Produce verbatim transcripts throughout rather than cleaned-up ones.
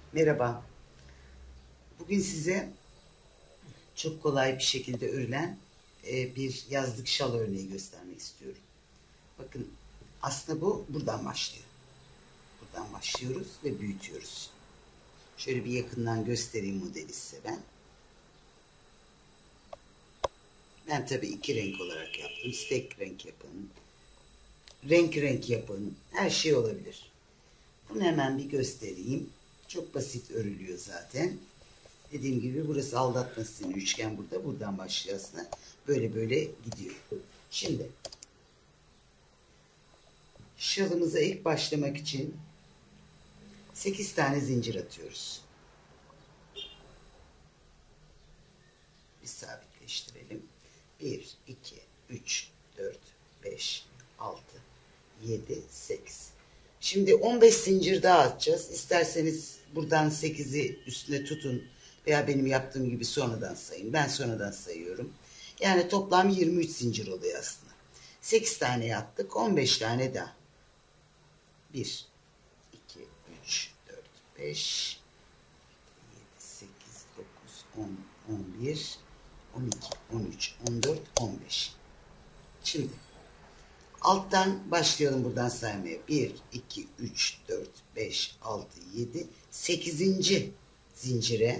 Merhaba. Bugün size çok kolay bir şekilde örülen e, bir yazlık şal örneği göstermek istiyorum. Bakın, aslında bu buradan başlıyor. Buradan başlıyoruz ve büyütüyoruz. Şöyle bir yakından göstereyim modeli size ben. Ben tabii iki renk olarak yaptım. Siz tek renk yapın. Renk renk yapın. Her şey olabilir. Bunu hemen bir göstereyim. Çok basit örülüyor zaten. Dediğim gibi burası aldatma stili, üçgen burada. Buradan başlıyor aslında. Böyle böyle gidiyor. Şimdi şalımıza ilk başlamak için sekiz tane zincir atıyoruz. Bir sabitleştirelim. bir, iki, üç, dört, beş, altı, yedi, sekiz. Şimdi on beş zincir daha atacağız. İsterseniz buradan sekizi üstüne tutun veya benim yaptığım gibi sonradan sayın. Ben sonradan sayıyorum. Yani toplam yirmi üç zincir oluyor aslında. sekiz tane yaptık. on beş tane daha. bir, iki, üç, dört, beş, yedi, sekiz, dokuz, on, on bir, on iki, on üç, on dört, on beş. Şimdi alttan başlayalım buradan saymaya. bir, iki, üç, dört, beş, altı, yedi, sekizinci zincire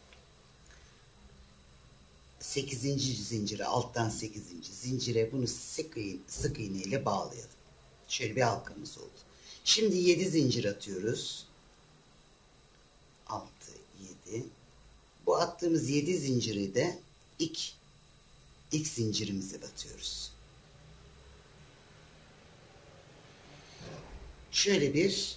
sekizinci zincire alttan sekizinci zincire bunu sık, sık iğne ile bağlayalım. Şöyle bir halkamız oldu. Şimdi yedi zincir atıyoruz. altı, yedi. Bu attığımız yedi zinciri de ilk, ilk zincirimize batıyoruz. Şöyle bir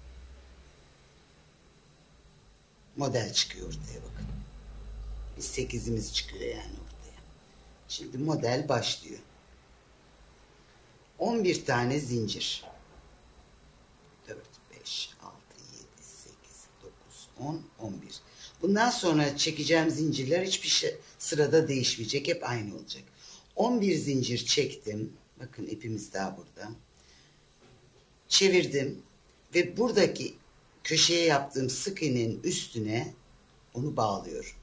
model çıkıyor ortaya, bakın. Bir sekizimiz çıkıyor yani ortaya. Şimdi model başlıyor. on bir tane zincir. dört, beş, altı, yedi, sekiz, dokuz, on, on bir. Bundan sonra çekeceğim zincirler hiçbir şey sırada değişmeyecek. Hep aynı olacak. on bir zincir çektim. Bakın ipimiz daha burada. Çevirdim ve buradaki köşeye yaptığım sık iğnenin üstüne onu bağlıyorum.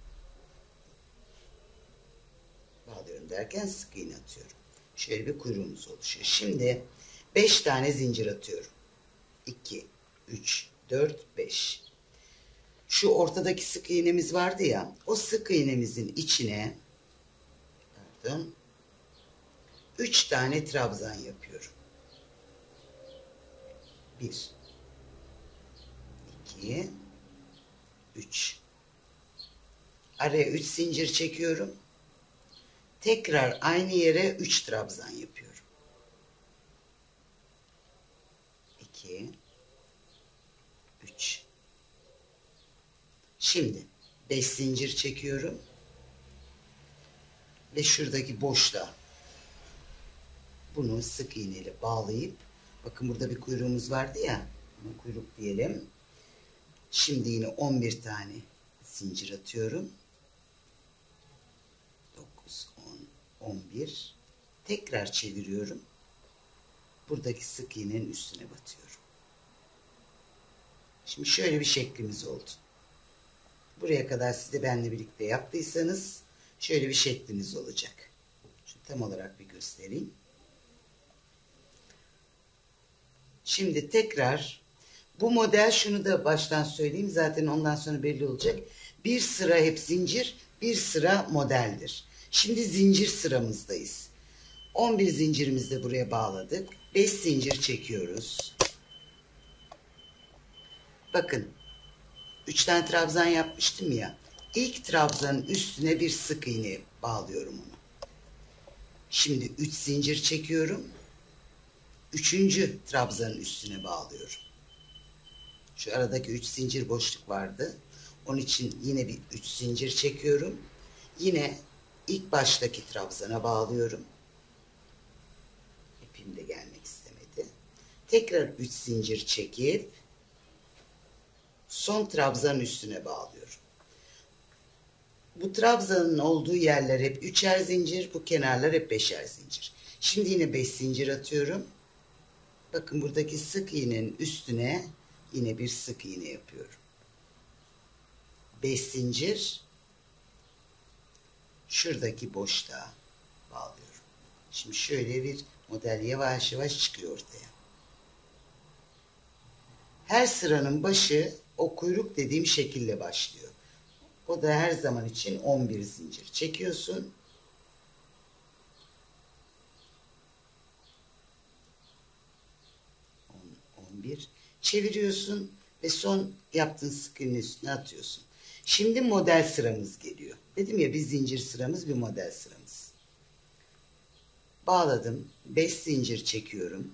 Bağlıyorum derken sık iğne atıyorum. Şöyle bir kuyruğumuz oluşuyor. Şimdi beş tane zincir atıyorum. iki, üç, dört, beş. Şu ortadaki sık iğnemiz vardı ya, o sık iğnemizin içine pardon, üç tane trabzan yapıyorum. bir, iki, üç. Araya üç zincir çekiyorum. Tekrar aynı yere üç trabzan yapıyorum. iki, üç. Şimdi beş zincir çekiyorum. Ve şuradaki boşluğa bunu sık iğneyle bağlayıp, bakın burada bir kuyruğumuz vardı ya, bunu kuyruk diyelim. Şimdi yine on bir tane zincir atıyorum. dokuz, on, on bir. Tekrar çeviriyorum. Buradaki sık iğnenin üstüne batıyorum. Şimdi şöyle bir şeklimiz oldu. Buraya kadar siz de benimle birlikte yaptıysanız şöyle bir şekliniz olacak. Şu tam olarak bir göstereyim. Şimdi tekrar bu model, şunu da baştan söyleyeyim, zaten ondan sonra belli olacak. Bir sıra hep zincir, bir sıra modeldir. Şimdi zincir sıramızdayız. on bir zincirimizi de buraya bağladık. beş zincir çekiyoruz. Bakın, üç tane trabzan yapmıştım ya. İlk trabzanın üstüne bir sık iğne bağlıyorum onu. Şimdi üç zincir çekiyorum. Üçüncü trabzanın üstüne bağlıyorum. Şu aradaki üç zincir boşluk vardı. Onun için yine bir üç zincir çekiyorum. Yine ilk baştaki trabzana bağlıyorum. İpim de gelmek istemedi. Tekrar üç zincir çekip son trabzanın üstüne bağlıyorum. Bu trabzanın olduğu yerler hep üçer zincir, bu kenarlar hep beşer zincir. Şimdi yine beş zincir atıyorum. Bakın buradaki sık iğnenin üstüne yine bir sık iğne yapıyorum. beş zincir, şuradaki boşluğa bağlıyorum. Şimdi şöyle bir model yavaş yavaş çıkıyor ortaya. Her sıranın başı o kuyruk dediğim şekilde başlıyor. O da her zaman için on bir zincir çekiyorsun. on bir çeviriyorsun ve son yaptığın sık iğnenin üstüne atıyorsun. Şimdi model sıramız geliyor. Dedim ya bir zincir sıramız, bir model sıramız. Bağladım. beş zincir çekiyorum.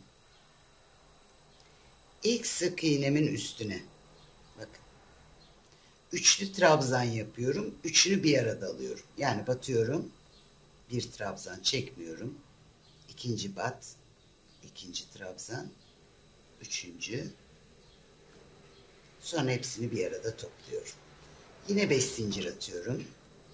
İlk sık iğnemin üstüne bakın. Üçlü trabzan yapıyorum. Üçünü bir arada alıyorum. Yani batıyorum. Bir trabzan çekmiyorum. İkinci bat. İkinci trabzan. Üçüncü. Sonra hepsini bir arada topluyorum. Yine beş zincir atıyorum.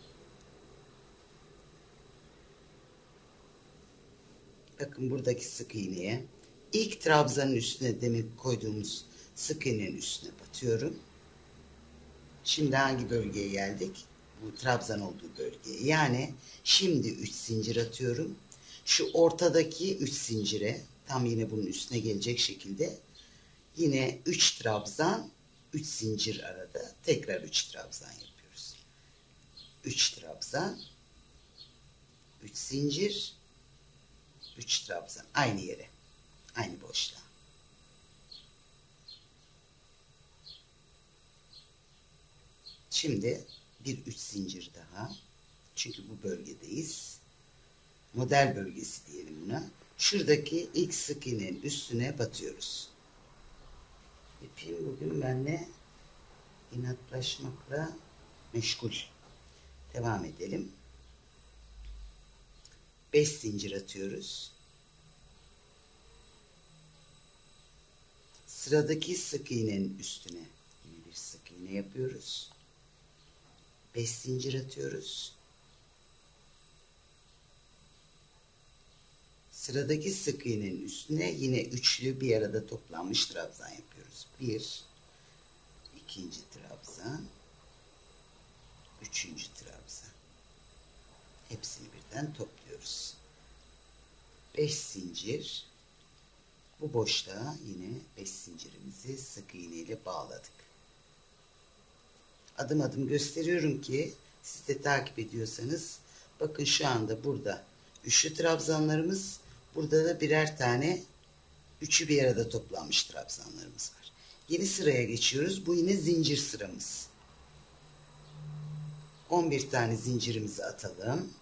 Bakın buradaki sık iğneye ilk trabzanın üstüne demin koyduğumuz sık iğnenin üstüne batıyorum. Şimdi hangi bölgeye geldik? Bu trabzan olduğu bölgeye. Yani şimdi üç zincir atıyorum. Şu ortadaki üç zincire tam yine bunun üstüne gelecek şekilde yine üç trabzan, üç zincir arada tekrar üç trabzan yapıyoruz. üç trabzan, üç zincir, üç trabzan aynı yere, aynı boşluğa. Şimdi bir üç zincir daha. Çünkü bu bölgedeyiz. Model bölgesi diyelim buna. Şuradaki ilk sık iğnenin üstüne batıyoruz. İpim bugün benimle inatlaşmakla meşgul. Devam edelim. beş zincir atıyoruz. Sıradaki sık iğnenin üstüne yine bir sık iğne yapıyoruz. beş zincir atıyoruz. Sıradaki sık iğnenin üstüne yine üçlü bir arada toplanmış trabzan yapıyoruz. Bir, ikinci trabzan, üçüncü trabzan. Hepsini birden topluyoruz. beş zincir. Bu boşluğa yine beş zincirimizi sık iğne ile bağladık. Adım adım gösteriyorum ki siz de takip ediyorsanız bakın şu anda burada üçlü trabzanlarımız, burada da birer tane üçü bir arada toplanmış trabzanlarımız var. Yeni sıraya geçiyoruz. Bu yine zincir sıramız. on bir tane zincirimizi atalım.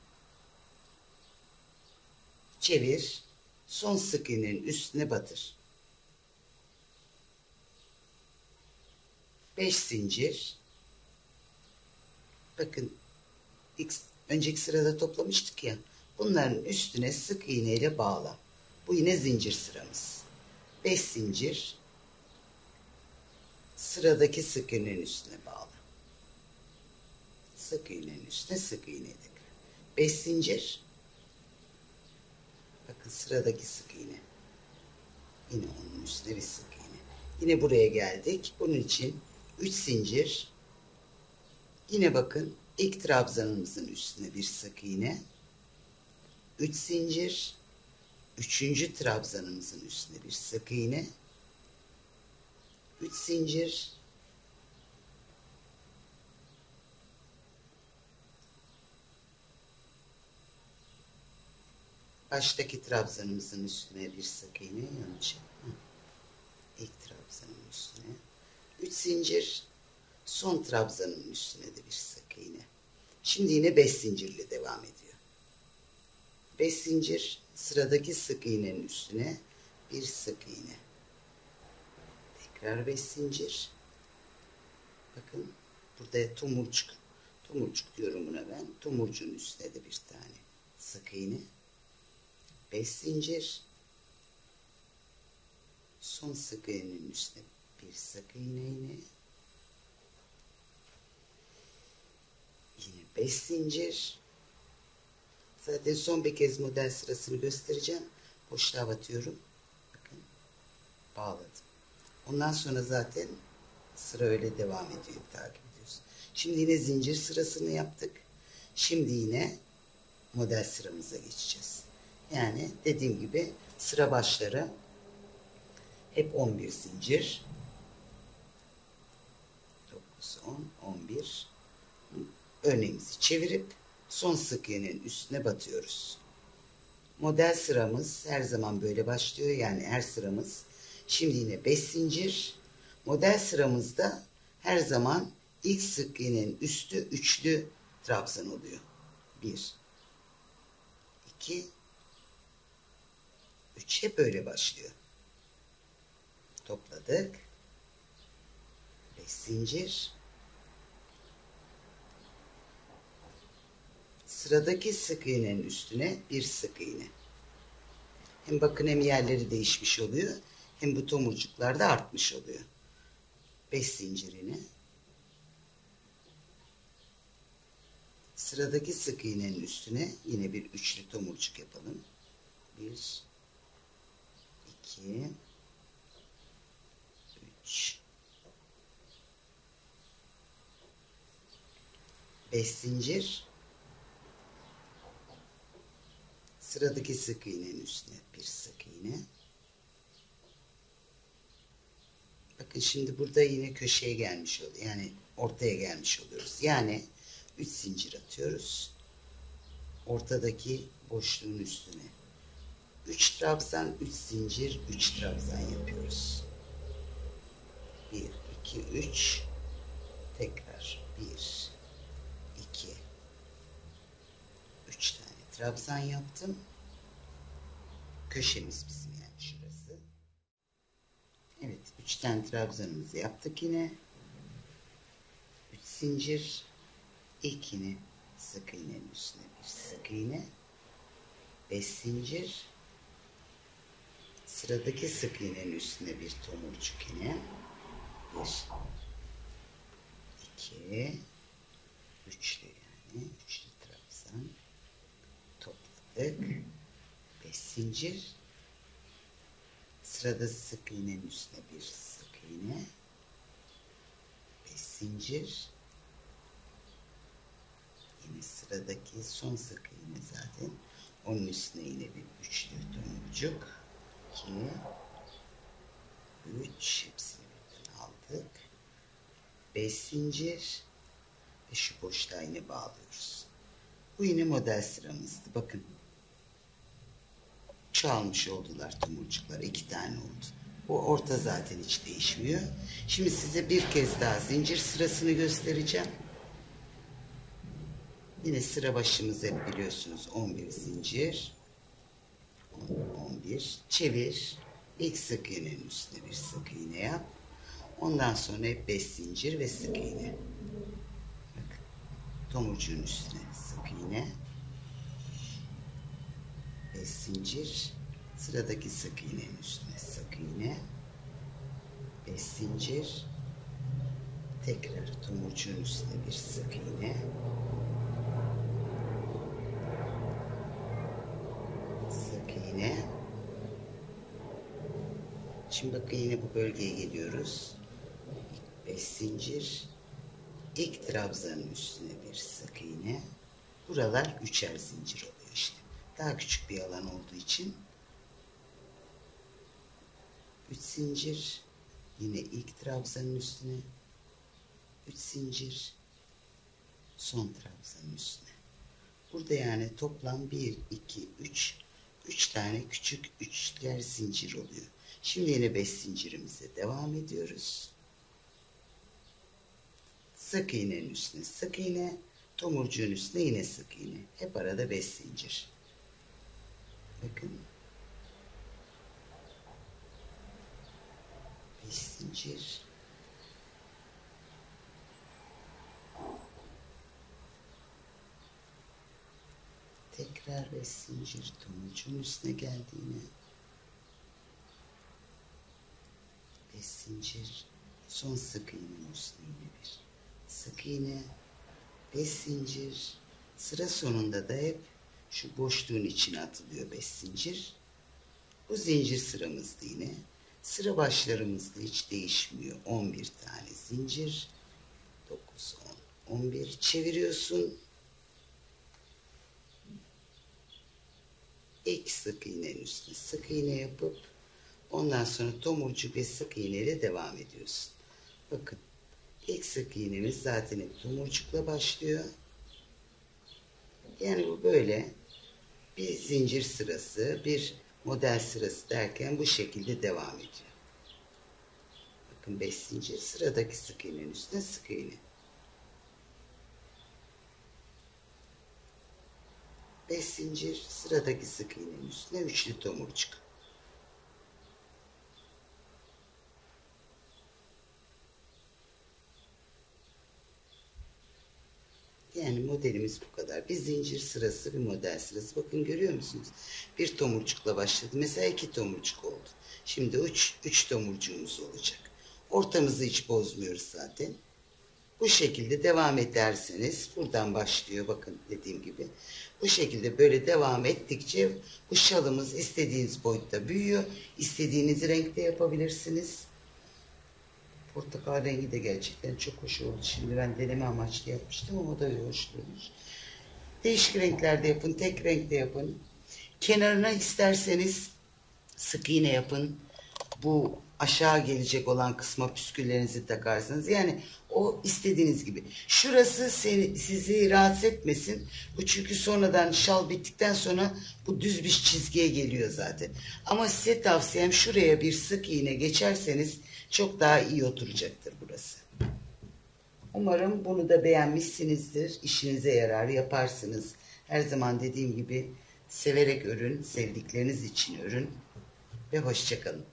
Çevir. Son sık iğnenin üstüne batır. beş zincir. Bakın ilk, önceki sırada toplamıştık ya. Bunların üstüne sık iğne ile bağla. Bu yine zincir sıramız. beş zincir. Sıradaki sık iğnenin üstüne bağla. Sık iğnenin üstüne sık iğne tekrar. beş zincir. Bakın sıradaki sık iğne. Yine onun üstüne bir sık iğne. Yine buraya geldik. Bunun için üç zincir. Yine bakın ilk trabzanımızın üstüne bir sık iğne. üç zincir. Üçüncü trabzanımızın üstüne bir sık iğne. üç zincir. Baştaki trabzanımızın üstüne bir sık iğne. Yanlış. İlk trabzanın üstüne. üç zincir. Son trabzanın üstüne de bir sık iğne. Şimdi yine beş zincirle devam ediyor. beş zincir. Sıradaki sık iğnenin üstüne bir sık iğne. Tekrar beş zincir. Bakın burada tomurcuk. Tomurcuk diyorum buna ben. Tomurcuğun üstüne de bir tane sık iğne. beş zincir. Son sık iğnenin üstüne bir sık iğne yine. Yine beş zincir. Zaten son bir kez model sırasını göstereceğim. Boşluğa batıyorum. Bakın. Bağladım. Ondan sonra zaten sıra öyle devam ediyor. Takip ediyoruz. Şimdi yine zincir sırasını yaptık. Şimdi yine model sıramıza geçeceğiz. Yani dediğim gibi sıra başları hep on bir zincir. dokuz, on, on bir. Örneğimizi çevirip son sık iğnenin üstüne batıyoruz. Model sıramız her zaman böyle başlıyor. Yani her sıramız. Şimdi yine beş zincir. Model sıramızda her zaman ilk sık iğnenin üstü üçlü trabzan oluyor. bir, iki, üç. Hep böyle başlıyor. Topladık. beş zincir. Sıradaki sık iğnenin üstüne bir sık iğne. Hem bakın hem yerleri değişmiş oluyor. Hem bu tomurcuklar da artmış oluyor. beş zincirini. Sıradaki sık iğnenin üstüne yine bir üçlü tomurcuk yapalım. bir, iki, üç. beş zincir. Sıradaki sık iğnenin üstüne bir sık iğne. Bakın şimdi burada yine köşeye gelmiş oluyor. Yani ortaya gelmiş oluyoruz. Yani üç zincir atıyoruz. Ortadaki boşluğun üstüne. üç trabzan, üç zincir, üç trabzan yapıyoruz. bir, iki, üç. Tekrar bir, iki, üç tane trabzan yaptım. Köşemiz bizim yani şurası. Evet, üç tane trabzanımızı yaptık yine. üç zincir, ilk iğne, sık iğnenin üstüne bir sık iğne, beş zincir, sıradaki sık iğnenin üstüne bir tomurcuk iğne, bir, iki, üçlü yani üçlü trabzan topladık, beş zincir, sırada sık iğnenin üstüne bir sık iğne, beş zincir, yine sıradaki son sık iğne zaten onun üstüne yine bir üçlü tomurcuk, iki, üç, hepsini birden aldık, beş zincir ve şu boşluğa yine bağlıyoruz. Bu yine model sıramızdı. Bakın çoğalmış oldular tomurcuklar, iki tane oldu. Bu orta zaten hiç değişmiyor. Şimdi size bir kez daha zincir sırasını göstereceğim. Yine sıra başımız hep biliyorsunuz on bir zincir, on bir, çevir, ilk sık iğnenin üstüne bir sık iğne yap, ondan sonra hep beş zincir ve sık iğne. Bakın, tomurcuğun üstüne sık iğne, beş zincir, sıradaki sık iğnenin üstüne sık iğne, beş zincir, tekrar tomurcuğun üstüne bir sık iğne, sık iğne. Şimdi bakın yine bu bölgeye geliyoruz. beş zincir, ilk trabzanın üstüne bir sık iğne. Buralar üçer zincir oluyor işte. Daha küçük bir alan olduğu için üç zincir, yine ilk trabzanın üstüne üç zincir, son trabzanın üstüne. Burada yani toplam bir, iki, üç, üç tane küçük üçler zincir oluyor. Şimdi yine beş zincirimize devam ediyoruz. Sık iğnenin üstüne sık iğne, tomurcuğun üstüne yine sık iğne. Hep arada beş zincir. Bakın. beş zincir. Tekrar beş zincir, tomurcuğun üstüne geldi yine. beş zincir, son sık iğnenin üstüne yine bir sık iğne, beş zincir, sıra sonunda da hep şu boşluğun içine atılıyor beş zincir. Bu zincir sıramızda yine sıra başlarımızda hiç değişmiyor. on bir tane zincir, dokuz, on, on bir çeviriyorsun. İlk sık iğnenin üstüne sık iğne yapıp ondan sonra tomurcuk ve sık iğneyle devam ediyorsun. Bakın ilk sık iğnemiz zaten hep tomurcukla başlıyor. Yani bu böyle bir zincir sırası, bir model sırası derken bu şekilde devam ediyor. Bakın beş zincir, sıradaki sık iğnenin üstüne sık iğne. beş zincir, sıradaki sık iğnenin üstüne üçlü tomurcuk. Yani modelimiz bu kadar. Bir zincir sırası, bir model sırası. Bakın görüyor musunuz? Bir tomurcukla başladı. Mesela iki tomurcuk oldu. Şimdi üç, üç tomurcuğumuz olacak. Ortamızı hiç bozmuyoruz zaten. Bu şekilde devam ederseniz buradan başlıyor bakın dediğim gibi. Bu şekilde böyle devam ettikçe bu şalımız istediğiniz boyutta büyüyor. İstediğiniz renkte yapabilirsiniz. Portakal rengi de gerçekten çok hoş oldu. Şimdi ben deneme amaçlı yapmıştım ama o da hoş durmuş. Değişik renklerde yapın, tek renkte yapın. Kenarına isterseniz sık iğne yapın. Bu aşağı gelecek olan kısma püsküllerinizi takarsınız. Yani o istediğiniz gibi. Şurası seni, sizi rahatsız etmesin. Bu çünkü sonradan şal bittikten sonra bu düz bir çizgiye geliyor zaten. Ama size tavsiyem şuraya bir sık iğne geçerseniz çok daha iyi oturacaktır burası. Umarım bunu da beğenmişsinizdir. İşinize yarar, yaparsınız. Her zaman dediğim gibi severek örün, sevdikleriniz için örün ve hoşça kalın.